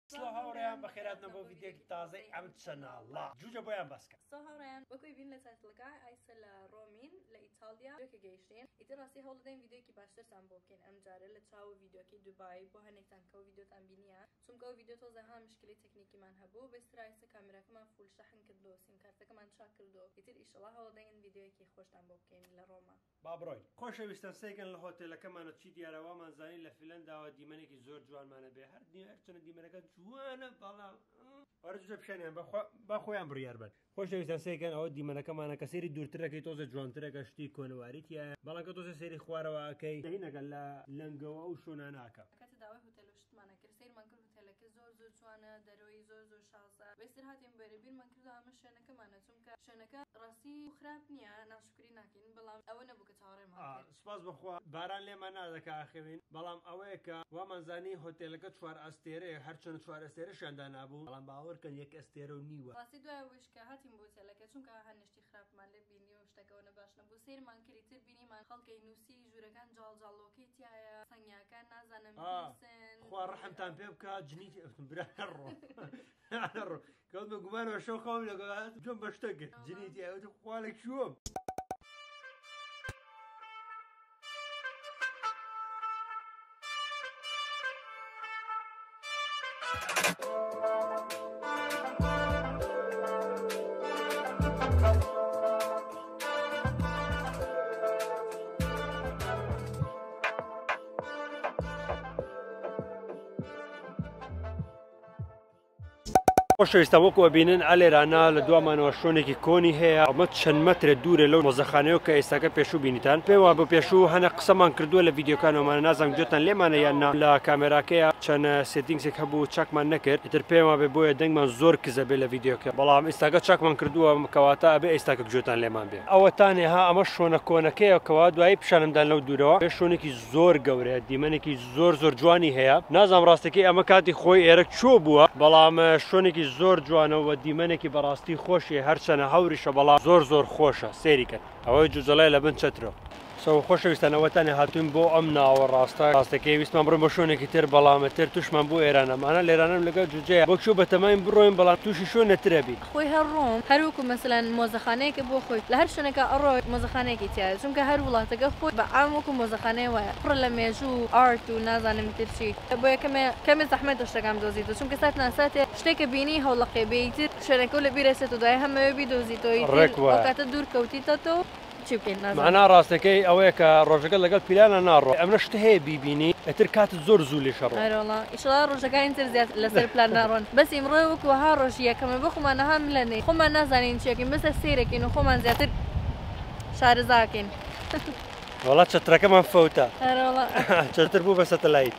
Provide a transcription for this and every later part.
هاوڕێیان بەخێراتنە بۆ ڤیدیۆکی تازەی ئەم چەناڵە جوجە بۆیان بەسکە هاوڕێیان وەکوی بین لە تایتڵەکە ئایسە لە ڕۆمین لە ئیتالیا وێکە گەیشتین ئیتر ڕاستی هەوڵدەین ڤیدیۆکی باشترتان بۆ بکەین ئەم جارە لە چاو ڤیدیۆکی دوبای بۆ هەنێکتان کە ڤیدیۆتان بینیە چونکە ئەو ڤیدیۆ تۆزە ها مشکلی تەکنیکیمان هەبوو بەسترا ئایسە کامێراکەمان فول شەحن کردو سیمکارتەکەمان چاک کردو ئیتر ئیشەڵا هەوڵدەین ڤیدیۆیەکی خۆشتان بۆ بکەین لە ڕۆما با بڕۆین خۆشەویستان سێگەن لە هۆتێلەکەمانە چی دیارەوامان زانی لە فیلەنداوە دیمەنێکی زۆر جوانمانە بێ هەر چەنە دیمەنەکە جوانە بەڵام وەرجە پیشانیان با خۆیان بڕیار بن خۆشەویستان سێگەن ئەوە دیمەنەکەمانە کە سێری دوورترەکەی تۆزە جوانترەکە شتی کۆنەواریتیە بەڵام کە تۆزە سێری خوارەوە ئەەکەی دەینەکە لە لەنگەوە و شووناناکە کاتە داوای هۆتێلشتمانە کرد سیرمان کرد هۆتێلەکە زۆر جوانە دەرەوەی زۆر شازە بەستر هاتین بەرە بیرمان کردو ئەمە شوێنەکەمانە چونکە شوێنەکە ڕاستی خراپ نییە ناشکری ناکەین بەڵام ئەوە نەبوو کە چاوەڕێمان کرد سپاس بخوا باران لێمان نادەکە ئاخەوین بەڵام ئەوەیە کە وامانزانی هۆتێلەکە چوار ئەستێرەیە هەرچەند چوار ئەستێرەشیاندا نابوو بەڵام باوەڕکەن یەک ئەستێرە و نیوە ڕاستی دوای وشکە هاتیم بۆ هۆتێلەکە چونکە هەنشتی خراپمان لێ بینی و شتەکەەوە نەباش نەبوو سیرمان کردی تر بینیمان خەڵکەی نووسی ژوورەکان جاڵجاڵۆکەی تایە سەنگیاکان نازانم خوا ڕەحمتان پێ بکە جنیتی برا ڕۆ کەوت بە گومانەوە شەو خەوم لەگەڵات جۆم بەشتە کرد جنیتی ئەوت خوالێک شووەم خۆشەویستان وەکو بینن ئالێرانە لە دوامانەوە شوێنێکی کۆنی هەیە ئەمە چەند مەترە دوورێ لەو مۆزەخانەیە کە ئێستاکە پێشوو بینیتان پێم وابوو پێشوو هەنە قسەمان کردووە لە ڤیدیۆکانەوەمانە نازانم گوێتان لێمانە یان نا لە کامێراکەیە چەند سێتینگسێک هەبوو چاکمان نەکرد ئیتر پێم وابێ بۆیە دەنگمان زۆر کزە بێ لە ڤیدیۆکە بەڵام ئێستاکە چاکمان کردووە کەواتە ئەبێ ئێستاکە گوێتان لێمان بێ ئەوەتانێ ها ئەمە شوێنە کۆنەکەیە کەوا دوایی پیشانمدان لەو دوورەوە بێ شوێنێکی زۆر گەورەیە دیمەنێکی زۆر جوانی هەیە نازانم ڕاستەکەی ئەمە کاتی خۆی ئێرە چۆ بووە بەڵام شوێنێکی زۆر جوانەوە و دیمەنێکی بەڕاستی خۆشی هەرچەنە هەوریشە بەڵام زۆر خۆشە سێری کرد ئەوەی جوجەڵای لە بن چترۆ سەو خۆشەویستانەوەتانی هاتوون بۆ ئەم ناوە ڕاستەکەی ویستمان بڕۆ بە شوێنێکی تر بەڵامەتر توشمان بۆ ئێرانەمانە لێرانم لەگەڵ جوجەیە بۆ چوو بەتەماین بڕۆین بەڵام تووشی شوێنەترە بی خۆی هەر ڕۆم هەروکو مەسەلەن مۆزەخانەیەکە بۆ خۆی لە هەر شوێنەکە ئەڕۆی مۆزەخانەیەکی تایە چونکە هەر وڵاتەکە خۆی بە عام وەکو مۆزەخانەیە وایە پڕ لە مێژوو ئارت و نازانم ترچی بۆ کەمێ زەحمەتە شتەکەم دۆزیتەوە چونکە سات ناساتێ شتێکە بینی هەوڵەقێ بێیتر شوێنەکە لە بیرەسێت و دوای هەمەوێ بیدۆزیتەوەی کاتە دوور کەوتیتەوە معنا ڕاستەکەی ئەوەیە کە ڕۆژەکە لەگەڵ پیلانە ناڕۆ ئەمە شتە هەیە بیبینی ئەتر کاتت زۆر زوو لێ شەڕۆ ئیشڵا ڕۆژەکانی تر زیات لەسەر پلان ناڕۆن بەس ئیمڕۆ وەکوها ڕۆژی یەکەمە بۆ خۆمانەهام لەنێ خۆمان نازانین چیەکەین بەسە سیرەکەین و خۆمان زیاتر شارەزاکەین وڵات چترەکەمان فەوتە چتر بوو بە سەتەلایت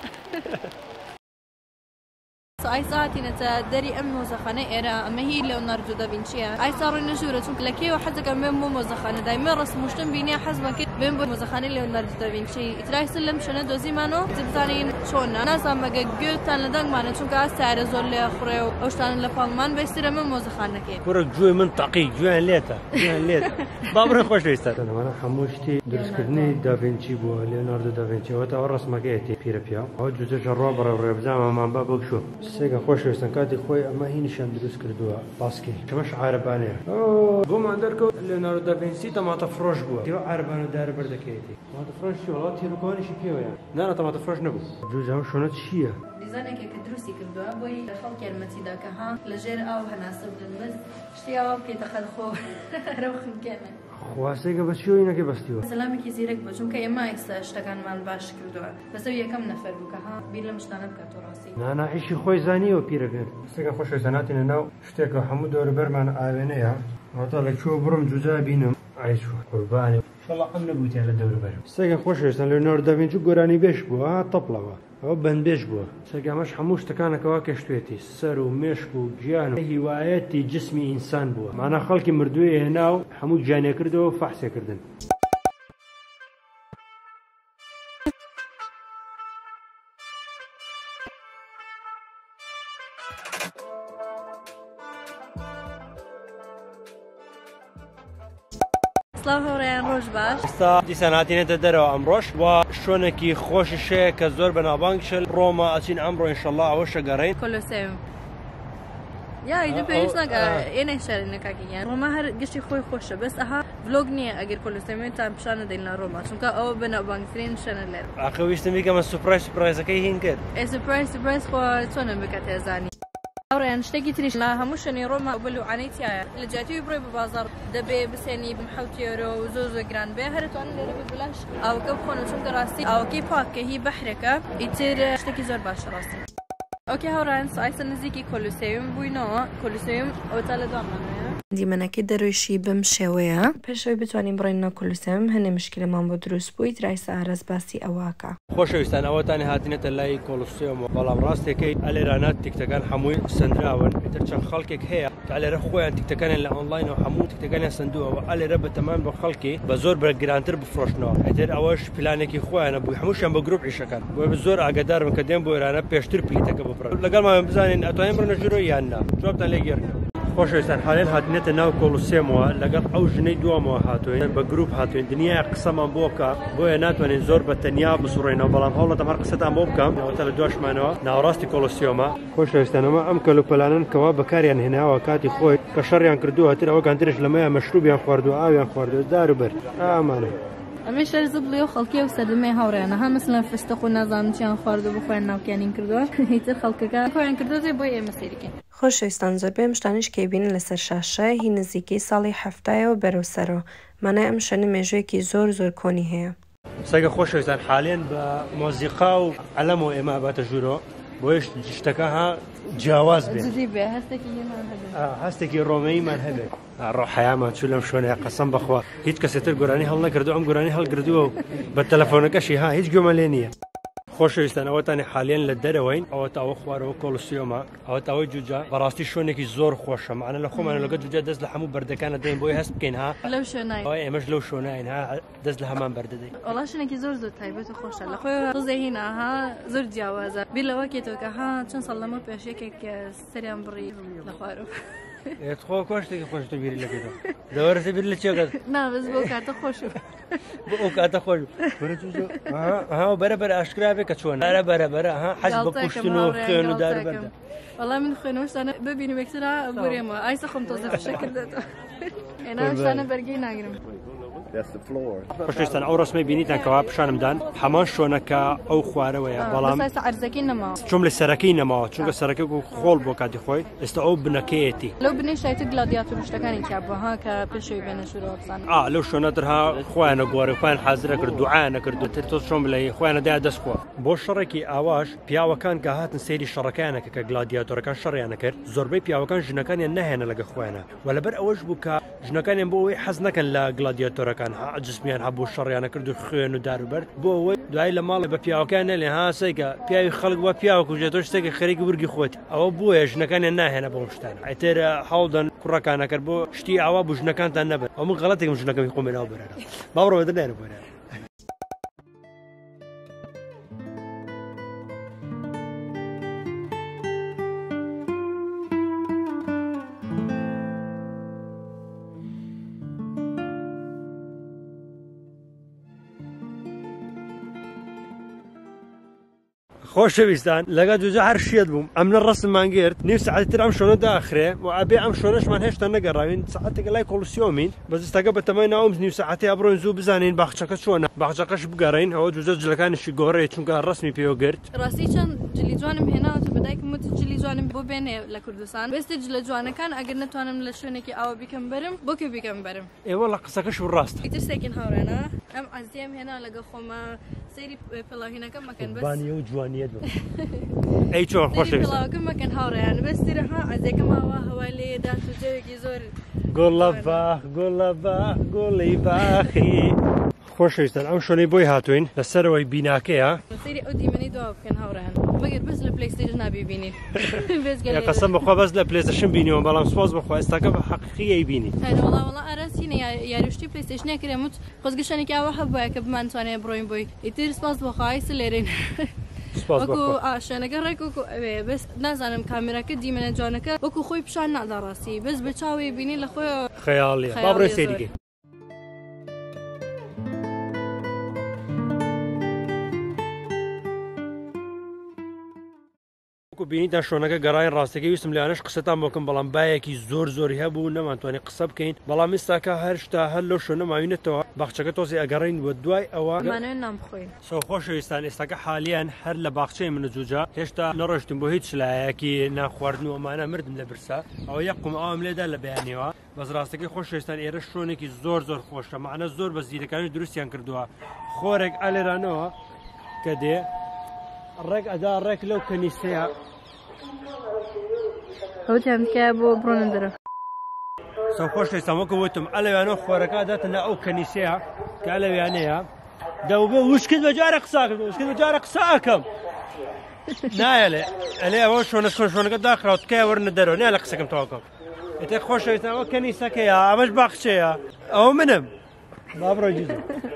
ئایسا هاتینەتە دەری ئەم مۆزەخانە ئێرە ئەمە هی لێۆناردۆ داڤینچیە ئایسا ڕووی نەژوورە چونکە لەکێوە حەزەکەم بێم بۆ مۆزەخانە دایمە ڕستموشتم بینیە حەزمان کرد بێم بۆ مۆزەخانەی لێۆناردۆ داڤینچی ئیترایسە لەم شوێنە دۆزیمانەوە بزانین چۆنە نازان مەگە گوێتان لە دەنگمانە چونکە ئاسارە زۆر لێ خوڕێ و ئەو شتانە لە پاڵمان بەسترە من مۆزەخانەکەی کوڕە گوێ من تەقی گوێیان لێتە با بڕێ خۆشەویستانەوەە هەموو شتی دروستکردنی داڤینچی بووە لێۆناردۆ داڤینچی ئەوەتە ئەو ڕسمەکەیەتی پیرە پیا ئەو جوجەشە ڕۆ بەڕێ ڕێبزانمان با بەکشۆ سێگە خۆشەویستان کاتی خۆی ئەمە هینیشان دروست کردووە باسکی کەمەش عارەبانەیە بۆمان دەرکەوت لێۆناردۆ داڤینچی تەماتە فرۆش بووە دیوە عارەبانە دارە بەردەکەیەتی تەماتە فرۆش چی وڵات تیرۆکۆنیشی پێوەیە نانە تەماتە فرۆش نەبوو جوجە ئەم شوێنە چییە دیزانێکە کە دروستی کردووە بۆی لە خەڵکی یارمەتیدا کە ها لەژێر ئاو هەناسە بدن بەس شتی ئاوا بکەیتە خەلخۆ رەو خمکێنە خواستێکە بە چیۆینەکەی بەستیوە سەلامێکی زیرەک بوو چونکە ئێمە ئێستا شتەکانمان باش کردووە بەسەو یەکەم نەفەر بوو کە ها بیر لەم شتانە بکات و ڕاستی نانائیشی خۆی زانیوە پیرەگەر سێگە خۆشەویستان هاتینە ناو شتێکە هەموو دەوروبەرمان ئاوێنەیە هەتا لەکوێوە بڕم جوجا بینم ئایسوە قوربانی شەڵا ئەم نەبووتیان لە دەوروبەر سێگە خۆشەویستان لێۆناردۆ داڤینچی گۆرانی بێش بووە ها تەپڵەوە ئەوە بەندبێش بووە سەرگامەش هەموو شتەکانەکەوا کەشتوێتی سەر و مێشک و گیان و هیوایەتی جسمی ئینسان بووە مانە خەڵکی مردووی هێنا و هەموو گیانێ کردەوە و فەحسێکردن سڵاو هەوڕێیان ڕۆژ باش. ئێستا دیسان هاتینێتە دەرەوە ئەمڕۆژ و شوێنێکی خۆشیشەیە کە زۆر بەناوبانگشل ڕۆمە ئەچین ئەمڕۆ ئینشەڵڵا ئەوەشە گەڕێین. کۆلۆسێوم. یا پێویست ناکە ئێنە شارێنەکەکییان ڕۆما هەر گشتی خۆی خۆشە بەس ئەها ڤلۆگ نییە ئەگەر کۆلۆسێمیتان پیشانە دەین لە ڕۆما چونکە ئەوە بەناوبانگترین شوێنە لێرە. ئاخەویستم بیکەمە سوپرایزەکەی هین کرد. سوپرایز خۆ چۆنە بکات هێزانی. هەوڕێیان شتێکی تریش لە هەموو شوێنی ڕۆما بەلوعانەی تایە لە جیاتی بڕۆی بە بازاڕ دەبێ بسێنی حوتێرە و زۆر گران بێ هەرتوانن لێرە بلاش ئاوکە بخۆن و چونکە ڕاستی ئاوکەی پاککە هی بەحرەکە ئیتر شتێکی زۆر باشە ڕاستی. ئۆکێ هەوڕان سایسە نزیکی کۆلوسێوم بووینەوە کۆلوسێوم ئەوتا لە دوامانەیە. دیمەنەکەی دەرویشی بم شێوەیە پێشەوەی بتوانین بڕێنەوە کۆلوسێوم هەنێ مشکلەمان بۆ دروست بووی ترایسە ئارەس باسی ئەوواکە. خۆشەویستان ئەوەتانی هاتینێتە لای کۆلوسێوم بەڵام ڕاستێکەی ئەلێرانات تیکتەکان هەمووی سندراون ئیتر چەند خەڵکێک هەیە کە ئەلێرە خۆیان تیکتەکانیان لە ئۆنلاینەوە هەموو تیکتەکانیان سندووەوە ئەلێرە بەتەمان بە خەڵکی بە زۆر گرانتر بفرۆشنەوە ئیتر ئەوەش پلانێکی خۆیانە بووی هەمووشیان بە گروپ عیشەکان بۆ زۆر ئاگادارم کە دێن بۆ ئێرانە پێشتر پلیتەکە بفڕن لەگەڵمان بزانین ئەتوانین بڕنە ژوورۆ یان نا جوابتان لێگەێڕنەوە. خۆشەویستان حالێن هاتنێتە ناو کۆلوسێمەوە لەگەڵ ئەو ژنەی دوامەوە هاتوین بە گروپ هاتوین دنیای قسەمان بۆ بکە بۆیە ناتوانین زۆر بە تەنیا بسوڕێنەوە بەڵام هەوڵەتەم هەر قسەتان بۆ بکەم ئەوەتە لە دواشمانەوە ناوەڕاستی کۆلوسێمە. خۆشەویستانەوە ئەم کەلوپەلانن کەوا بەکاریان هێناوە کاتی خۆی کە شەڕیان کردووە تر ئەوەکان ترش لەمەیە مەشروبیان خواردو ئاویان خواردو داروبەر ئامانە. ئەمە شەرز بڵێ و خەڵکی و سەردەمەی هاوڕێیانە هەم مثلەن فستق و نازانم چیان خواردو بخۆیان ناوکیانین کردووە هیتر خەڵکەکە خۆیان کردوە بۆ ئێمە سێریکەین. خۆشەویستان زۆربەی شتانیش کەیبینن لەسەر شاشە هی نزیکەی ساڵی هەفتایەوە بەرەوسەرەوە مانای ئەم شوێنە مێژوویەکی زۆر کۆنی هەیە. سەگە خۆشەویستان حالێن بە مۆزیقا و ئەلەمەوە ئێمە باتە ژوورۆ بۆیش شتەکە ها جیاواز بێت هەستێکی ڕۆمەیمان هەبێت ڕۆحەیامان چوو لەم شوێنەیە قەسەم بەخوا هیچ کەسێتر گۆرانی هەڵ نەکردو ئەم گۆرانی هەڵگردووە و بە تەلەفۆنەکەشی ها هیچ گوێمە لێ نییە. خۆشەویستان ئەوەتانی حالێن لە دەرەوەین ئەوە تاوە خوارەوە کۆلوسێمە ئەوە تاوەی جوجا بەڕاستی شوێنێکی زۆر خۆشە معنە لە خۆمانە لەگە جوجا دەست لە هەموو بەردەکانە دەین بۆی هەست بکەین ها لەو شوێنای ئێمەش لەو شوێناین ها دەست لە هەمان بەردەدەین. وەڵا شوێنێکی زۆر تایبەت و خۆشە لە خۆی ڕزێ هینە ها زۆر جیاوازە بیر لەوە کێتەوە ها چەند ساڵ لەمە پێشێکێک سەریان بڕی لە خوارەوە. خۆ کۆشتێکی خۆشتە بیری لەکەیتەوە دەوەرسە بیر لە چێگەت نابز بۆ کاتە خۆش بۆ ئەو کاتە خۆش بەرەبەر ئاشکرا بێ کە چۆن بەرەبەرە حەز بە کوشتن و خوێن و داربەردە. وەڵام من خوێنەوەشتانە ببینم یەکترا بورێمەوە ئایسە خۆم تۆزە فشە کردێتەوە ئێنا شتانە بەرگەی ناگرم. خۆشەویستان ئەو ڕسمەی بینیتان کەوا پیشانمدان هەمان شوێنەکە ئەو خوارەوەیە بەڵام عەرزەکەی نەماوە چۆم لە سەرەکەی نەماوە چونکە سەرەکە و خۆڵ بۆ کاتی خۆی ئێستا ئەو بنەکەیەتی لەو بنەی شایەتی گلادیاتۆر شتەکانی تیابووها کە پێشەوەی بێنە ژوورەوە بزانن لەو شوێنەترها خۆیانە گۆڕی خۆیان حازرە کرد دوعایانە کرد تر تۆ چۆن بڵێ خۆیانە دای دەست خۆ بۆ شەڕێکی ئاواش پیاوەکان کە هاتن سەیری شەڕەکانەکە کە گلادیاتۆرەکان شەڕیانە کرد زۆربەی پیاوەکان ژنەکانیان نەهێنە لەگە خۆیانە و لەبەر ئەوەش بوو کە ژنەکانیان بۆ ئەوەی حەز نەکەن لە گلادیاتۆرەکان جسمیان هەبوو شەڕیانە کرد و خوێن و داروبەر بۆ ئەوەی دوای لە ماڵی بە پیاوەکان نەلێ هاسەیکە پیاوی خەڵک وە پیاوەکوژێتۆ شتێکی خەریکی ورگی خۆت ئەوە بووە ژنەکانیان ناهێنە بۆ شتان ئەتر هەوڵدەن کوڕەکانەکرد بۆ شتی ئاوا بوو ژنەکانتان نەبێت ئەو من غەڵەتێکم ژنەکەمی خۆمێناو بەرەوە باوڕۆ دەنێنە بۆرە. خۆشەویستان لەگە دوجا هەر شێت بووم ئەمنە ڕستمان گرت نیم سعاتتر ئەم شوێنە داخرێ و ئەبێ ئەم شوێنەشمان هێشتا نەگەڕاوین سعاتێک لای کۆلوسیۆمین بەزستەکە بەتەمای ناوم نیم سعاتی ئەبڕۆین زوو بزانین باخچەکە چۆنە باخچەکەش بگەڕین ئەوە دوجا جلەکانیشی گۆڕێ چونکە ڕسمی پێوەگرت ڕاستی چەند جلی جوانم هێناوە بەدایکم وت جلی جوانم بۆ بێنێ لە کوردستان بەستی جلە جوانەکان ئەگەر نتوانم لە شوێنێکی ئاوە بیکەم بەرم بۆکە بیکەم بەرم ئێوە لە قسەکەش ڕاستە ئیتر سێکین هاوڕێنە ئەم عەزیەم هێنا لەگە خۆمە سەیری پڵاوینەکەم مەکەن بەس بانیە و جوانیەت ئەی چۆن خۆشەویستان پڵاوەکەم مەکەن هاوڕێیان بەستیرەها عەزیەکەم ئاوا هەوای لێ دات و جەوێکی زۆر گوڵە باخ گوڵە باخ گوڵی باخی. خۆشەویستان ئەم شوێنەی بۆی هاتوین لەسەرەوەی بیناکەیە سەیری ئەو دیمەنی دوا بکەن هاوڕێیان مەگەر بەس لە پلەیستیشن نابیبینین قەسەم بەخوا بەس لە پلەیستیشن بینیەوە بەڵام سوپاس بەخوا ئێستاکە بە حەقیقی بینی وەڵا ئاراسینە یاریشتی پلەیستیشنە کرێموت خۆزگەشتێکی ئاوا هەبووە کە بمانتوانێ بڕۆین بۆی ئیتر سپاس بەخوای لێرین وەکو شوێنەکە ڕێک وەکو ئەوێ بەس نازانم کامێراکە دیمەنە جوانەکە وەکو خۆی پیشان نادا ڕاستی بەس بە چاوی بینی لە خۆی خەیاڵیە با بڕۆین سەیریکەین. وەکو بینیتان شۆنەکە گەڕای ڕاستەکەی ویستم لەوانەش قسەتان بۆکەم بەڵام بایەکی زۆری هەبوو نەمانتوانێت قسە بکەین بەڵام ئێستاکە هەر شتا هەر لەو شوێنە ماوینێتەوە باخچەکە تۆزی ئەگەڕین وە دوای ئەوە خۆشەویستان ئێستاکە حالیان هەر لە باخچەی منە جوجا هێشتا نەڕۆشتم بۆ هیچ لایەکی ناخواردن و ئەمانە مردم لە برسا ئەوە یەقم ئەوم لێدا لە بەیانیەوە بەس ڕاستەکەی خۆشەویستان ئێرە شوێنێکی زۆر خۆشە معنە زۆر بە زیرەکانی دروستیان کردووە خۆرێک ئالێرانەوە کە دێ ڕێک ئەدا ڕێک لەو کەنیسەیە ئەوتیان تکایە بۆ بڕۆنە دەرە خۆشەویستان وەکو وتم ئەلەوانەوە خۆرەکە داتنە ئەو کەنیسەیە کە لەوانەیە دەوبێ وشکت بەجارە قساکرد وشکت بەجارە قساکەم نایەڵێ ئەلێ ئەوە شۆنەکە داخراوە تکایە وەرنە دەرەوە نایە لە قسەکەم تەواوکەم ئێتێ خۆشەویستان ئەوە کەنیسەکەیە ئەمەش باخچەیە ئەوە منم با بڕۆی جوزە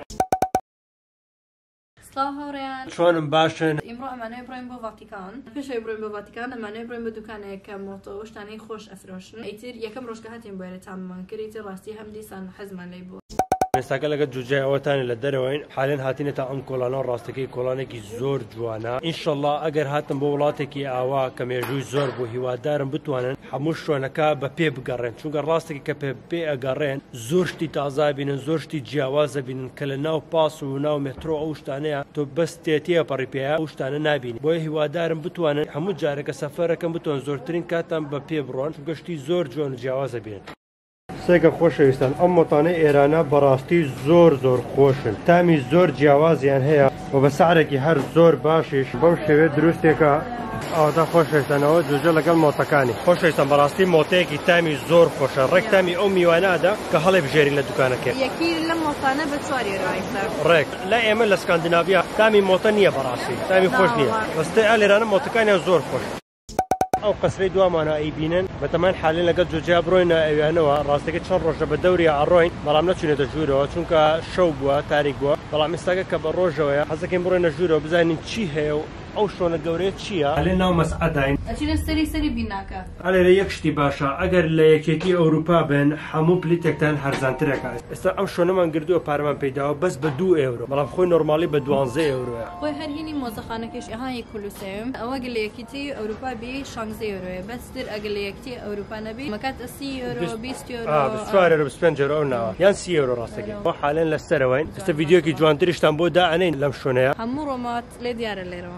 هاوڕێیان چۆنم باشن ئیمڕۆ ئەمانەوە بڕۆین بۆ ڤاتیکان پێشەوەی بڕۆین بۆ ڤاتیکان ئەمانەوە بڕۆین بە دوکانەیە کە مۆتۆ شتانەی خۆش ئەفرۆشن ئیتر یەکەم ڕۆژکە هاتین بۆ ئێرە تاممان کرد ئیتر ڕاستی هەم دیسان حەزمان لێ بوو ئێستاکە لەگەڵ جوجای ئەوەتانی لە دەرەوەین حالێن هاتینێتە ئەم کۆڵانە ڕاستەکەی کۆڵانێکی زۆر جوانە ئینشەڵڵا ئەگەر هاتم بۆ وڵاتێکی ئاوا کە مێژووی زۆر بۆ هیوادارم بتوانن هەموو شوێنەکە بە پێ بگەڕێن چونکە ڕاستێکی کە پێ ئەگەڕێن زۆر شتی تازا بینن زۆر شتی جیاوازە بینن کە لە ناو پاس و ناو مترۆ ئەو شتانەیە تۆ بەس تێتیە پەڕی پێەیە ئەو شتانە نبینی بۆیە هیوادارم بتوانن هەموو جارێکە سەفەرەکەم بتوان زۆرترین کاتان بە پێ بڕۆن گەشتی زۆر جوان و جیاوازە بینن سێکە خۆشەویستان ئەم مۆتانەی ئێرانە بەڕاستی زۆر خۆشن تامی زۆر جیاوازیان هەیە و بە سعرێکی هەر زۆر باشیش بەو شێوێ دروستێکە ئەوەدا خۆشەویستانەوە جوجە لەگەڵ مۆتەکانی خۆشەویستان بەڕاستی مۆتەیەکی تامی زۆر خۆشە ڕێک تامی ئەو میوانادا کە هەڵێ بژێری لە دوکانەکە یەکی لە مۆتانە بە 4 یۆرۆ ڕێک لە ئێمە لە سکاندیناڤیا تامی مۆتە نییە بەڕاستی تامی خۆش نییە بەستێ ئالێرانە مۆتەکانیان زۆر خۆش ئەو قەسرەی دوامانە ئەیبینن بەتەمان حالێن لەگەڵ جوجیا بڕۆینە ئەویانەوە ڕاستەکە چەند ڕۆژە بە دەوری ئەڕۆین بەڵام نەچونێتە ژوورەوە چونکە شەو بووە تاریک بووە بەڵام ئێستاکە کە بە ڕۆژەوەیە حەزەکەین بڕۆینە ژوورەوە بزانین چی هەیە و ئەو شۆنە گەورەیە چییە ئەلێ ناو مەسعەداین ئەچینە سەری بیناکە ئەلێرە یەک شتی باشە ئەگەر لە یەکێتی ئەوروپا بن هەموو پلیتێکتان هەرزانترەکە ئێستا ئەم شۆنەمان گردووە پارەمان پێداوە بەس بە 2 ئەورۆ بەڵام خۆی نۆرمالی بە 12 ئەورۆیە خۆی هەرهینی مۆزەخانەکەش ئەهانی کولوسێم ئەوە گە لە یەکێتی ئەوروپا بێ 16 ئەورۆیە بەستر ئەگەر لە یەکێتی ئەوروپا نەبێ مەکات 30 ئەورۆ 20 ئەورۆ 4 ئەورۆ 25 ئەورۆ ناوە یان 30 ئەورۆ ڕاستەکەی بۆ حالێن لەسەرەوەین ئێستا ڤیدیۆکی جوانتریشتان بۆ دائەنین لەم شوێنەیە هەموو ڕۆمات لێ دیارە لێرەوە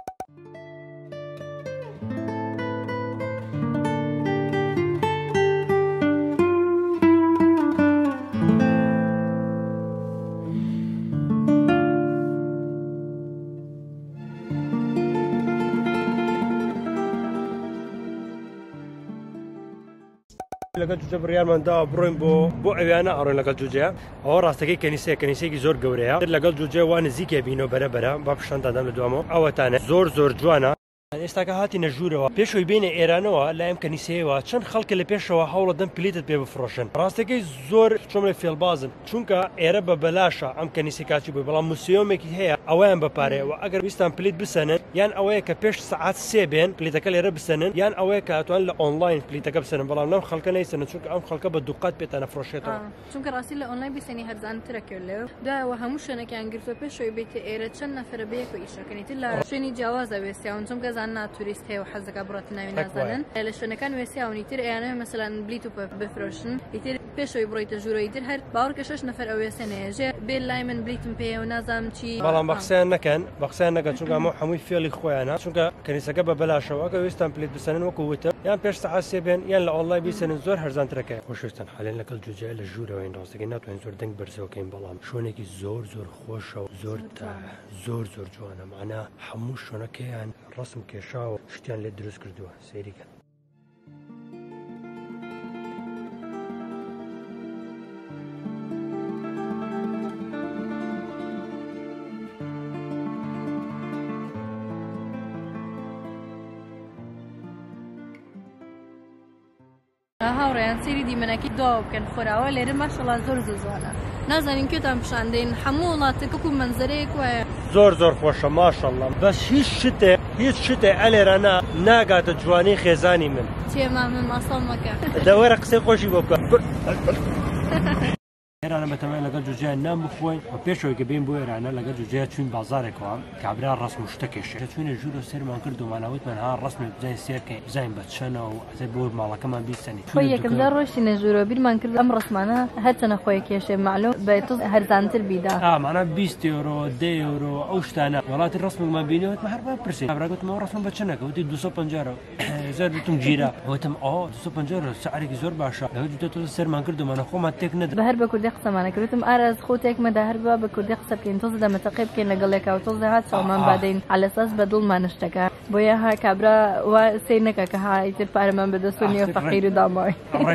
لەگەڵ جوجە بڕیارماندا بڕۆین بۆ ئەویانە ئەڕۆین لەگەڵ جوجەیە ئەوە ڕاستەکەی کەنیسەیەکی زۆر گەورەیە لەگەڵ جوجێ وان نزیکە بینەوە بەرەبەرە با پیشانتاندام لە دوامەوە ئەوەتانە زۆر جوانە ئێستاکە هاتینە ژوورەوە پێشەوەی بینە ئێرانەوە لایم کەنیسەیەوە چەند خەڵکە لە پێشەوە هەوڵە دەم پلیتت پێ بفرۆشن ڕاستەکەی زۆر چۆمە فێڵبازن چونکە ئێرە بە بەلاشە ئەم کەنیسەکاچی بووی بەڵام موسیۆمێکی هەیە ئەویان بەپارەیەوە ئەگەر ویستان پلیت بسەنن یان ئەوەیە کە پێش سعات 3 بێن پلیتەکە لێرە بسەنن یان ئەوەیە کە ئەتوان لە ئۆنلاین پلیتەکە بسەنن بەڵام لەم خەڵکە نەیسەنن چونکە ئەم خەڵکە بە دوقات پێتانە فرۆشێتەوە چونکە ڕاستی لە ئۆنلاین بیسەنی هەرزانترەکە لێ داوە هەموو شوێنەکەیان گرتووە پێشەوەی بێتە ئێرە چەند نەفرە بەیەک و ئیشەکەنیتر لە شوێنی جیاوازە وێستیاون چونکە زاننا توریست هەیە و حەزەکە بڕاتە ناوی نازانن لە شوێنەکان وێستیاون ئیتر ئەیانەوە مەسەلەن بلیت و بفرۆشن ئیتر پێشەوەی بڕۆیتە ژوورەوە ئیتر هەر باوەڕکە 6 نەفەر ئەو وێستێنەیە ژێ بێ لای من بلیتم پێیە و نازانم چی بەڵام بەخسیان نەکەن چونکە هەمووی فێڵی خۆیانە چونکە کەنیسەکە بە بەلاشەوە کە وێستان پلیت بسەنن وەکو وتە یان پێش سەعات 3 بێن یان لە ئۆنلاین بیسەنن زۆر هەرزانترەکە خۆشەویستان حالێن لەگەڵ جوجە لە ژوورەوەین ڕاستەکەی ناتوانین زۆر دەنگ بەرزەوەکەین بەڵام شوێنێکی زۆر خۆشە و زۆر جوانە معنە هەموو شوێنەکەیان ڕسم کێشا و شتیان لێ دروست کردووە سەیریکەن هاوڕێیان سێری دیمەنەکی دوا بکەن خۆراوە لێرە ماشەڵا زۆر جوانە نازانین کوێتان پیشاندەین هەموو وڵاتێک و مەنزەرەیەک وایە زۆر خۆشە ماشەڵڵا بەس هیچ شتێ ئەلێرانە ناگاتە جوانی خێزانی من چێمە من مەسەڵ مەکە دەوەرە قسەی خۆشی بۆ بکە ئێرانە بەتەمای لەگەڵ جوجیان نام بخۆین و پێشەوەی کە بین بۆ ئێرانە لەگەڵ جوجیا چوین بازارێکەوە کابرا ڕسم و شتێکێشێ چوینە ژوورە سێرمان کردومانەوتمان ها ڕسمی بزانین سێرکەین بزانین بە چەنە و ئەتە بۆ ماڵەکەمان بیستنی خۆی یەکەمدا ڕۆژینە ژوورە بیرمان کرد ئەم ڕسمانە هەرچەنە خۆی کێشێ معلوم بە تۆ هەرزانتر بیدا مانە 20 یۆرۆ 10 یۆرۆ ئەو شتانە وڵاتی ڕسمێکمان بینیوت هەر بپرسین کابراگوتمەوە ڕسم بە چەنەکە وتی 250 زار بتم گیرە وتم 250 سعرێکی زۆر باشە لەوە جوتە تۆ سێرمان کردومانە خۆمان تێک نەدا بە هەر بە کوردی قسەمانە کردوتم ئاراز خۆتێکمەدا هەر بە کوردی قسە بکەین تۆز دەمەتەقێ بکەین لەگەڵێکا و تۆز هات چاومان بادەین علەساس بە دڵمان شتەکە بۆیە ها کابرا وا سێ نەکە کە ها ئیتر پارەمان بەدەست و نییە فەقیر و دامای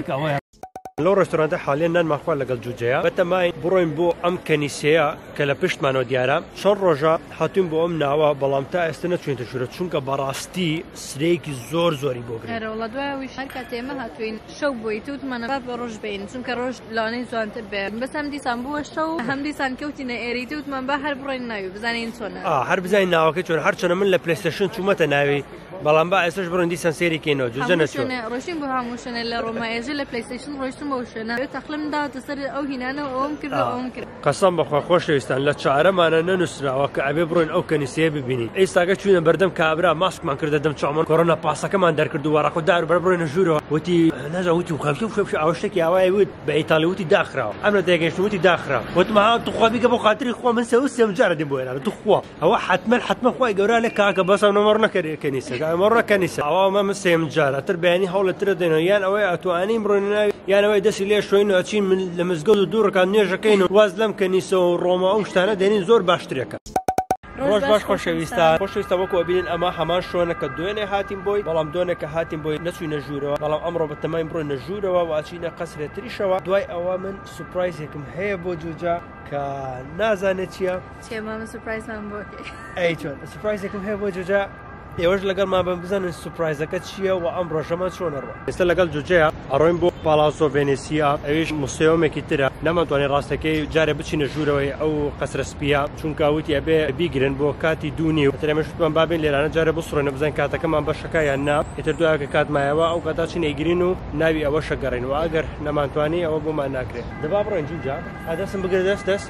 لەو ڕێستۆرانتە حالیان نانماخوا لەگەڵ جوجەیە بەتەمای بڕۆین بۆ ئەم کەنیسەیە کە لە پشتمانەوە دیارە چەند ڕۆژە هاتوین بۆ ئەم ناوە بەڵام تا ئێستا نەچوێنتە ژوورە چونکە بەڕاستی سرەیەکی زۆری بۆ گرن وڵا دوایەوەی هەر کاتێمە هاتوین شەو بۆی توتمانە بە ڕۆژ بین چونکە ڕۆژ لانەی جوانتر بێ بەس هەم دیسان بووە شەو هەم دیسان کەوتینە ئێری توتمان بە هەر بڕۆین ناوی بزانین چۆنە هەر بزانین ناوەکە چۆن هەرچەنە من لە پلەیستێشن چوومەتە ناوی بەڵام با ئێستش بڕۆین دیسان سێریکەینەوە جوجە نەچوە ڕۆشین بۆ هەموو شوێنە لە ڕۆمایەژە لە پلەیستێشن ڕۆیشتم بەو شوێنە تەقلم داوەتە سەر ئەو هینانەوە ئەوم کرد ئەوم کرد قەسەم بەخوا خۆشەویستان لە چارەمانە نەنووسراوە کە ئەبێ بڕۆین ئەو کەنیسەیە ببینین ئێستاگە چوینە بەردەم کابرا ماسکمان کردە دەم چاومان کۆرۆنا پاسەکەمان دەرکرد و وەڕەخۆ دار بەر بڕۆینە ژوورەوە وتی نەزانم وتی خەڵکی و ئەوە شتێکی ئاوای وت بە ئیتاڵی وتی داخراوە ئەم لە تێگەیشتم وتی داخراوە وتم ها توخوا بیکە بۆ خاتری خۆ من سێم جارە دێم بۆ ئێرانە توخوا ئەوە حتمما خوای گەورە لێ کاکە بەسەم نەمەڕ نەکەرێ کەنیسەکە ئەمەڕە کەنیسە ئەوە من سێم جارە تر بەیانی هەوڵەترە دێنەوە یان ئەوەی ئەتوانین بڕۆین ناوی یان ئەوەی دەستی لێ شوین و ئەچین من لە مزگەوت و دوورەکان نوێژەکەین و واز لەم کەنیسە و ڕۆما ئەو شتانە دێنین زۆر باشترەکە ڕۆژ باش خۆشەویستە وەکو ئەبینن ئەمە هەمان شوێنە کە دوێنێ هاتین بۆی بەڵام دوێنێکە هاتین بۆی نەچوینە ژوورەوە بەڵام ئەمڕۆ بەتەمای بڕۆینە ژوورەوە و ئاچینە قەسرێ تریشەوە دوای ئەوە من سوپرایزێکم هەیە بۆ جوجا کە نازانێت چییە چێمامە سوپرایزمان بۆ ئەی چۆن سوپرایزێکم هەیە بۆ جوجا ئێوەش لەگەڵمان بم بزانن سوپرایزەکە چییە و ئەم ڕۆژەمان چۆنە ڕۆ ئێستا لەگەڵ جوجەیە ئەڕۆین بۆ پاڵاسۆ ڤێنێسیا ئەویش موسیۆمێکی ترە نەمانتوانێت ڕاستەکەی جارێ بچینە ژوورەوەی ئەو قەسرە سپیە چونکە وتی ئەبێ بیگرن بۆ کاتی دوونی و ترێمەشتوان بابین لێرانە جارێ بسڕێنە بزانین کاتەکەمان بەشەکە یان نا ئیتر دوایکە کاتمایەوە ئەو کاتا چین ئەیگرین و ناوی ئەوە شەگەڕین و ئەگەر نەمانتوانی ئەوە بۆمان ناکرێت دەبا بڕۆین جوجا ئادەسم بگرە دەست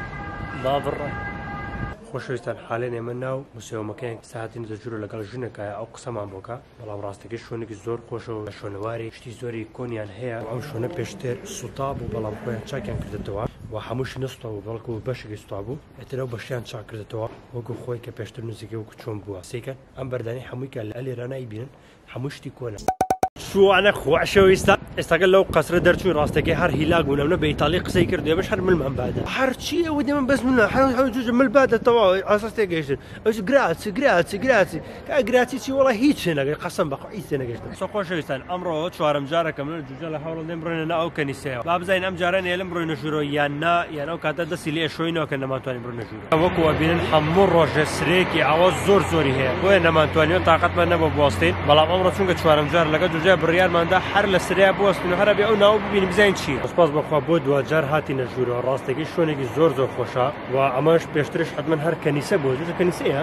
با بڕڕێ خۆشەویستان حالێن ئێمە ناو موسیۆمەکەیان ساعتین دەجوورە لەگەڵ ژنەکایە ئەو قسەمان بۆکە بەڵام ڕاستەکەی شوێنێکی زۆر خۆشەوە لە شوێنەواری شتی زۆری کۆنیان هەیە ئەم شوێنە پێشتر سوتا بوو بەڵام خۆیان چاکیان کردێتەوە و هەمووشی نستوە بوو بەڵکو بەشێکی سوتا بوو ئێتر ئەو بەشیان چاک کردێتەوە وەکو خۆی کە پێشتر نووسێکی وەکو چۆن بووە سێکە ئەم بەردانی هەموویکە لە لێرانایی بینن هەموو شتی کۆنە شوانە خۆشەویستە ئێستاگە لەو قەسرە دەرچووی ڕاستەکەی هەر هیلاک بوو لەمنە بە ئیتاڵی قسەی کرد دێمەش هەر ملمان بادە هەرچی ئەوە دێمە بەس منە جوجە مل بادەتەوە ئاساس تێگەیشتن ئەوش گراچی کا گراچی چی وڵا هیچ نەگەی قەسەم بەخوا هیچ نەگەیشتن سۆ خۆشەویستان ئەمڕۆ چوارەم جارەکە من جوجە لە هەوڵ دێم بڕێنە ئەو کەنیسەیە با بزانین ئەم جاران هێلم بڕۆینە ژوورەوە یان نا یان ئەو کاتە دەستی لێ شۆینەوە کە نەماتوانین بڕۆینە ژوورە وەکو ئەبینن هەموو ڕۆژێ سرەیەکی ئاوا زۆری هەیە بۆیە نەمانتوانیەوە تااقەتمان نەبوو بوەستین بەڵام ئەمڕۆ چونکە چوارەم جار لەگەڵ جوجە بڕیارماندا هەر لە سرەیە بوەستین و هەرە بێ ئەو ناو ببینی بزانین چییە سپاس بەخوا بۆ دوجار هاتینە ژوورەوە ڕاستەکەی شوێنێکی زۆر خۆشە و ئەمەش پێشترش حتمما هەر کەنیسە بۆ جوجە کەنیسەیە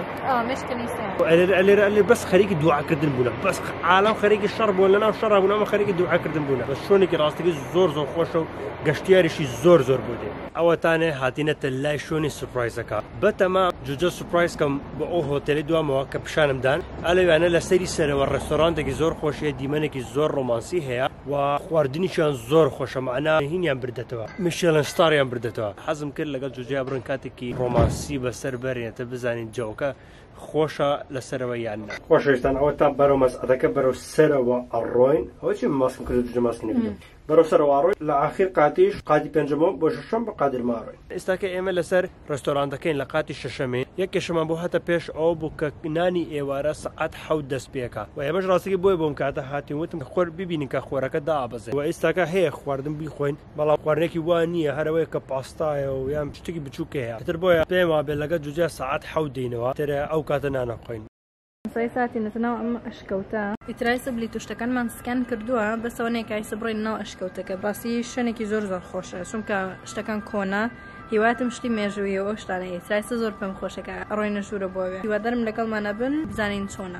ئەلێرە بەس خەریکی دوعاکردن بوونە بەس عالەم خەریکی شەڕ بوون لەناو شەڕا بوون ئەمە خەریکی دوعاکردن بوونە بەس شوێنێکی ڕاستەکەی زۆر خۆشە و گەشتیاریشی زۆر بۆ دێ ئەوەتانێ هاتینەتە لای شوێنی سوپرایزەکە بەتەما جوجە سوپرایزکەم بۆ ئەو هۆتێلی دوامەوە کە پیشانمدان ئەلەوانە لە سەری سەرەوە ڕێستۆرانتێکی زۆر خۆشیە دیمەنێکی زۆر ڕۆمانسی هەیە و خواردنیشیان زۆر خۆشە مەعنا هینیان بردێتەوە میشێلەن ستاریان بردێتەوە حەزم کرد لەگەڵ جوجیا بڕن کاتێکی ڕۆمانسی بەسەر بەرێنێتە بزانین جەوەکە خۆشە لەسەرەوە یان خۆشەویستان ئەوە تا بەرەو مەسعەدەکە بەرەو سەرەوە ئەڕۆین ئەوە چی ماسکم کرد جوجە ماسکی نەکردم بەرەو سەرەوە ئەڕۆین لە ئاخیر قاتیش قاتی پێنجەمەوە بۆ شەشەم بە قادرما ئەڕۆین ئێستاکە ئێمە لەسەر ڕێستۆرانتەکەین لە قاتی شەشەمین یەک کێشەمان بۆ هاتە پێش ئەوە بوو کە نانی ئێوارە سەعات 7 دەست پێکە و ئێمەش ڕاستەکەی بۆی بۆم کاتە هاتین وتم خۆر ببینین کە خۆرەکە دابەزێ و ئێستاکە هەیە خواردن بیخۆین بەڵام خواردنێکی وان نییە هەرەوەی کە پاستایە و یان شتێکی بچووکە هەیە تر بۆیە پێم وابێ لەگەڵ جوجە سەعات 7 دێنەوە ترە ئەو کاتە نانەخۆین سای ساتینەتە ناو ئەمە ئەشکەوتە ئیترای سەبلی توشتەکانمان سکان کردووە بەسەوەنێکای سبڕین ناو ئەشکەوتەکە باسی شوێنێکی زۆر خۆشە چونکە شتەکان کۆنا هیواتم شتی مێژوویەوە شتانە ئیترایسە زۆر پێم خۆشەکە ئەڕۆینە ژوورە بۆوێ هیوادارم لەگەڵمانە بن بزانین چۆنە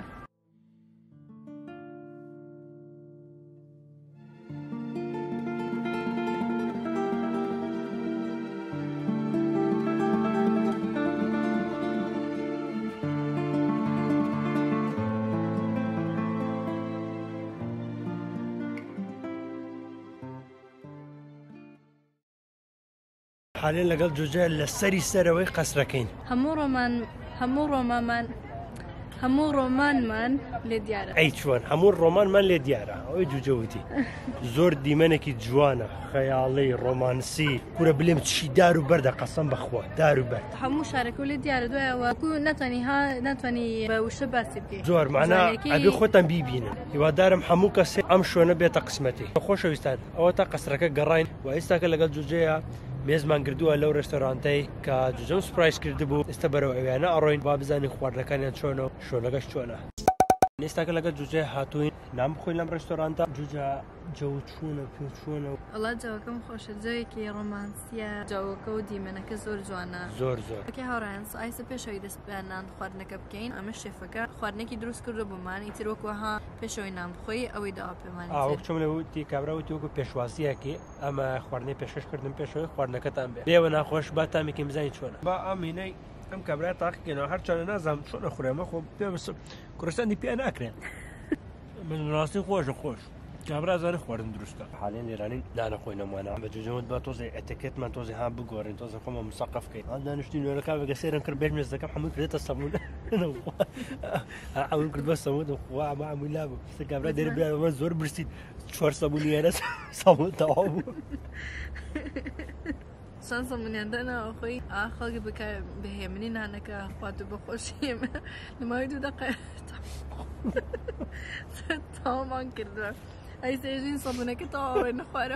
حاليا لەگەڵ جوجە لە سەرەوەی قەسرەکەین. هەموو ڕۆمانمان لێ دیارە. ئەی چۆن هەموو ڕۆمانمان لێ دیارە ئەوەی جوجەوتی زۆر دیمەنێکی جوانە خەیاڵی ڕۆمانسی کورە بلێم چی دار و بەردە قەسەم بەخوا دار و بەرد هەموو شارەکە لێ دیارە دوایەوە ناتوانانی بە وشە باسی بکەیت زۆر معنە ئەبێ خۆتان بیبینن هیوادارم هەموو کەسێ ئەم شوێنە بێتە قسمەتی خۆشەویستان ئەوە تا قەسرەکە گەڕاین و ئێستاکە لەگەڵ جوجەیە مێزمان کردووە لەو ڕێستۆرانتەی کە جوجەم سوپرایز کردبوو ئێستا بەرەو ئەویانە ئەڕۆین با بزانین خواردنەکانیان چۆنە شۆنەکەش چۆنە ئێستاکە لەگەڵ جوجێ هاتووین نام بخۆین لەم ڕێستۆرانتە جوجە جەو چوونە پێ چۆنە وڵا جاوەکەم خۆشە جەوێکی ڕۆمانسیە جاوەکە و دیمەنەکە زۆر جوانە زۆر هاوڕێن ئایسە پێشەوەی دەست بەنان خواردنەکە بکەین ئەمە شێفەکە خواردنێکی دروست کردو بوومان ئیتر وەکوها پێشەوەی نام بخۆی ئەوەی داوا پێمان چۆم لەوتی کابراوتی وەکو پێشوازیەکی ئەمە خواردنەی پێشکردن پێشەوەی خواردنەکەتان بێ لێوە ناخۆش با تامێکی بزانین چۆنە با ئەمینەی ئەم کابرای تاقیکەنەوە هەر چۆنە نازانم چۆنە خوڕێمە خۆ پێ کوردستانی پێ ناکرێن من ڕاستی خۆش کابرا زانە خواردن دروستە حالێن لێرانین دانەخۆینەمانە بە جوجەوت بە تۆزی ئەتەکێتمان تۆزی ها بگۆڕین تۆزە خۆمە مسەقف بکەین دانیشتی نوێرەکە بەگە سێرم کرد بێژ مێزەکەم هەمووی کرێتە سەمون ئەوم کرد بە سەمون خوا ئەمە هەمووی لابوو کابرا دێرە برامە زۆر برسید 4 سەمونیانە سەمون تەواو بوو شان سەمونیاندانەوە خۆی خەڵکی بەهێمنی نانەکە خوات و بەخۆشیێمە لەماوەی 2 دقیقە تاوامان کردووە ئەی سێژین سەمونەکە تەواوی نەخوارە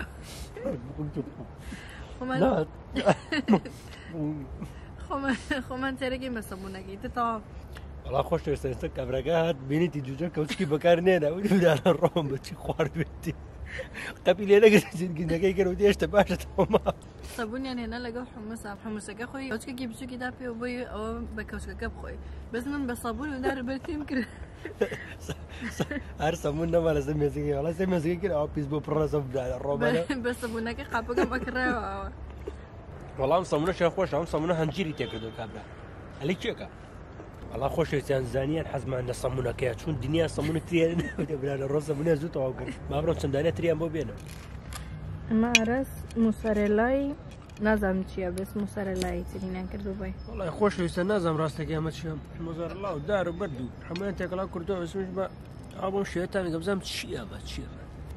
خۆمان تێرەگەی بە سەمونەکەی تەواو وڵا خۆش ئێستا کابراگە هات بینیتی جوجە کەوچکی بەکار نێنە ویدانە ڕۆم بەچی خوارد بێتی قەپی لێ نەگەنەکەی کردوتی هێشتا باشە تەواما سەبوونیان هێنا لەگەڵ حموسەکە خۆی کەوچکێکی بچووکی دا پێ بۆی ئەوە بە کەوچکەکە بخۆی بەس من بە سەبوون و دارە بەرتیم کرد هەر سەمون نەما لەسەر مێزەکەی وڵا سێ مێزەکەی کرد ئەوە پیس بۆ پڕەسە بدارە ڕۆمانە بە سەبوونەکە قاپەکەم بەکڕایەوە ئەوە وەڵام سەمونە شێ خۆش ئەم سەمونە هەنجیری تێکردو کابرا ئەلی چێکە وڵا خۆشەویستیان زانیان حەزمان لە سەمونەکەیە چون دنیا سەمونە تریان دەبرانە ڕۆ سەمونە زوو تەواو کرد مابڕۆ چەندانە تریان بۆ بێنە ئەمە ئارەس موسەرێلای نازانم چییە بەس موسەرێلای ترینیان کردو بای وڵای خۆشەویستە نازانم ڕاستەکە ئەمە چیە مۆزارەڵا و دار و بەرد و هەمویان تێکەڵا کردووە بەسمش بە ئەو شێتانێکە بزانم چییە بە چییە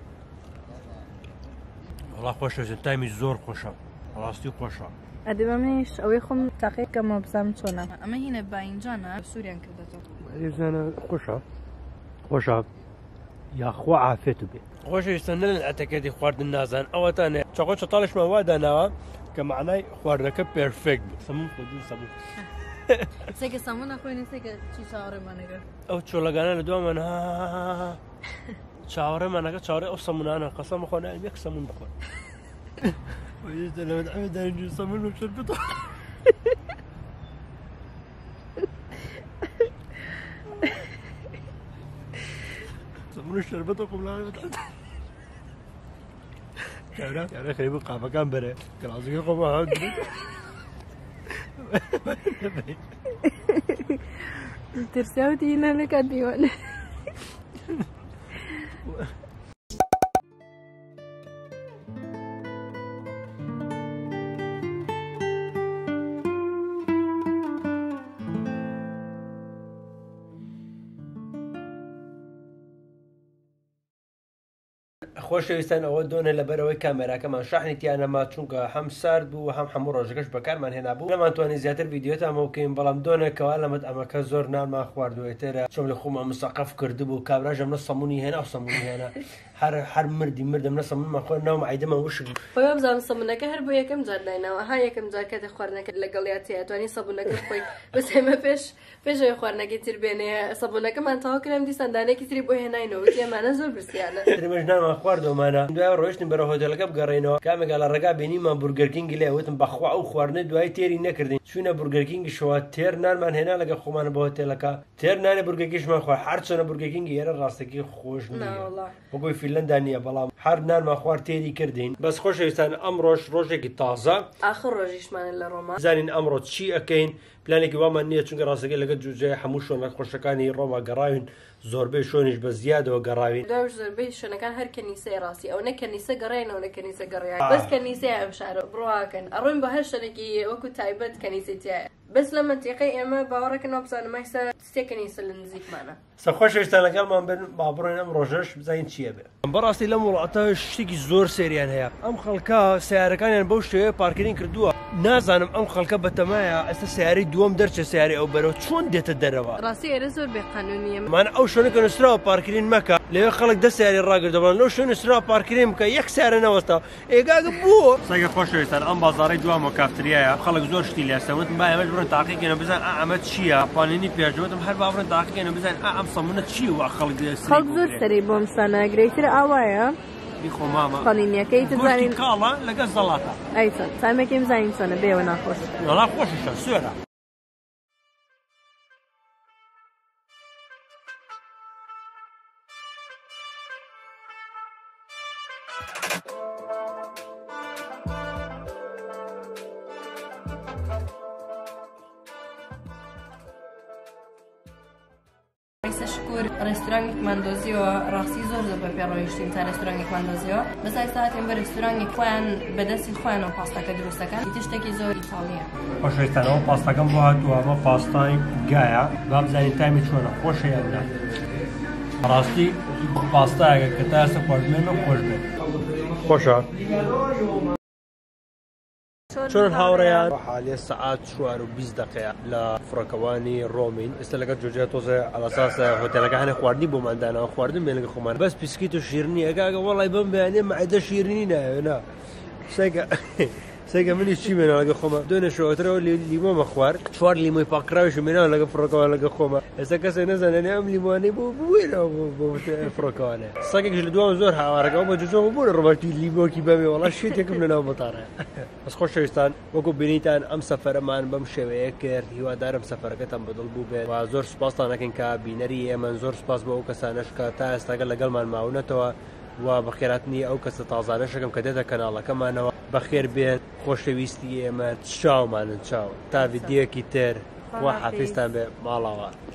وڵا خۆشەویستە تایمی زۆر خۆشە ڕاستی خۆشە ئەدەبەمەش ئەوەی خۆم تاقیکەمە بزانم چۆنە ئەمە هینە باینجانە سووریان کردێتەوە زانە خۆشە یاخوا عافێت بێ خۆشەویستە نە ئەتەکەتی خواردن نازان ئەوەتانێ چاقۆ چەتاڵشمان وا داناوە کە معنای خواردنەکە پێرفێکت بوو سەمون خۆدوو سەمون سێکە سەمون نەخۆینە سێکە چی چاوەڕێمانەکە ئەو چۆلەگانە لە دوامە چاوەڕێمانەکە چاوەڕێ ئەو سەمونانە قەسەمە خۆ نایم یەک سەمون بخۆن سەمون و شربت سەمون و شربت و قوڵاوێت کابرا خەریب و قاپەکان بەرێ گڵازەکەی خۆمە هاو ترساوتی هینە لە کات دیوانە خۆشەویستان ئەوە دۆنە لەبەرەوەی کامێراکەمان شاحنی تیانەما چونکە هەم سارد بوو هەم هەموو ڕۆژەکەش بەکارمان هێنابوو نەمانتوانین زیاتر ڤیدیۆتانمە بکەین بەڵام دۆنێکەوە لەمەد ئەمەکە زۆر نانمان خواردوێتێرە چۆن لە خۆمە مسەقف کردبوو کابراژەم لە سەمونی هێنا و سەمونی هێنا هەر مردم لە سەمونمان خۆ ناوم عیدەمە وشک خۆی بزانم سەمونەکە هەر بۆ یەکەم جار داینەوە ها یەکەم جار کاتێ خواردنەکە لەگەڵیاتی ئەتوانی سەبوونەکە خۆی بەس ئێمە پێشەوەی خواردنەکەی تر بێنێ سەبوونەکەمان تەواو کردم دیسان دانێکی تری بۆ هێناینەوە ئێمانە زۆر برسیانە ترمەش نانمان خواردەوەمانە دوای ڕۆیشتن بەرە هۆتێلەکە بگەڕێنەوە کامێکا لە ڕێگا بینیمان بورگەرکینگی لێ وتم بەخوا ئەو خواردنە دوای تێری نەکردین چوونە بورگەرکینگی شەوە تێر نانمان هێنا لەگە خۆمانە بە هۆتێلەکە تێر نانێ بورگەرکیشمان خۆ هەر چۆنە بورگەرکینگی ئێرە ڕاستەکی خۆش نییە وەگۆی فیلەندا نییە بەڵام هەر نانمان خوارد تێری کردین بەس خۆشەویستان ئەم ڕۆژێکی تازە ئاخر ڕۆژیشمانە لە ڕۆما زانین ئەمڕۆ چی ئەەکەین پلانێکی وامان نییە چونکە ڕاستەکە لەگە جوجێ هەموو شوێنە خۆشەکانی ڕۆما گەڕاوین زۆربەی شوێنیش بە زیادەوە گەڕاوین دوای زۆربەی شوێنەکان هەر کەنیسەی ڕاستی ئەو نە کەنیسە گەڕێنەوە نە کەنیسە گەڕیان بەس کەنیسەیە ئەم شارە بڕواکەن ئەڕۆین بە هەر شوێنێکی وەکو تایبەت کەنیسەی تایە بەس لە منتیقەی ئێمە باوەڕەکەن وابزانم مایستا سێ کەنیسە لە نزیکمانە سەخۆشەویستان لەگەڵمان بن با بڕۆین ئەم ڕۆژەش بزانین چییە بێ بەڕاستی لەم وڵاتە شتێکی زۆر سێریان هەیە ئەم خەڵکە سیارەکانیان بەو شێوەیە پارکرین کردووە نازانم ئەم خەڵکە بەتەمایە ئەستا سیاری دووەم دەرچە سیاری ئەو بەرەوە چۆن دێتە دەرەوە ڕاستی ئێرە زۆر بێقانونیە من ئەو شوێنە کە نووسراوە پارکرین مەکە لەوێ خەڵک دە سیاری ڕاگردەوە لەو شوێن نووسراوە پارکرین بکە یەک سیارە نەوەستا ئێگاگە بووە سەگە خۆشەویستان ئەم بازاڕی دووەمە کافتریایە خەڵک زۆر شتی لێسەوت با ئێمەش بڕۆن تاقیکەنە بزان ئەمە چییە پانینی پێشوتم هەر با بڕۆن تاقیکەنە بزان ئەم سەمونە چی وە خەڵک زۆر سەری بۆم سانە گرێتر ئاوایە بیخۆ مامە قەڵینیەکەی گۆشتی کاڵە لەگەڵ زەڵاتە ئەیچەند سامێکیم زانین چۆنە بێوە ناخۆش وەڵا خۆشیشە سوێرە شکور ڕێستورانێکمان دۆزیەوە ڕاستی زۆر زۆر بە پێڕۆیشتین تا ڕێستورانێکمان دۆزیەوە بەس ئێستا هاتین بە ڕێستورانی خۆیان بەدەستی خۆیانەوە پاستەکە دروستەکەن تشتێکی زۆر ئیتاڵیە خۆشەویستانەوە پاستەکەم بۆ هاتووە ئەمە پاستای گایە با بزانین تایمی چۆنە خۆشە یان نا ڕاستی پاستایەکە کە تا ئێستا خۆشمێنە خۆش بێت خۆشە چۆن هاوڕێیان حالێ سەعات 4 و 20 دقەیە لە فڕۆکەوانی ڕۆمین ئێستا لەگەڵ جوجێ تۆزە ئەلاساسە هۆتێلەکە هەنێ خواردنی بۆماندانەوە خواردن بێن لەگە خۆمان بەس پیسکیت و شیرنی ئەگاگە وەڵی بم بەیانێ مەعدە شیرنی نایێنا سێگە منی چی مێنە لەگە خۆمە دوێنە شۆترەوە لیمۆمە خوارد 4 لیمۆی پاکراویش مێنەوە لەگە فڕۆکەوە لەگە خۆمە ئێستا کەسێک نەزانێنێ ئەم لیمۆانەی بۆ بووێنەوە بۆ فڕۆکەوانێ سەگێکش لە دوام زۆر هاوارەکەەوە بە جوجۆ بوو لە ڕۆبەتی لیمۆکی بەمێ وەڵا شێتێکم لەناو بەتاڕێ بەس خۆشەویستان وەکو بینیتان ئەم سەفەرەمان بەم شێوەیە کرد هیوادارم سەفەرەکەتان بەدڵ بوو بێت و زۆر سوپاستان نەکەین کە بینەری ئێمە زۆر سوپاس بە ئەو کەسانەش کە تا ئێستاگە لەگەڵمان ماونەتەوە و بەخێراتنی ئەو کەسە تازانەشەکەم کە دێتە کەناڵەکەمانەوە بەخێر بێت خۆشەویستی ئێمە چاومانن چاو تا ڤیدیۆکی تر وا حافیزتان بێ ماڵاوە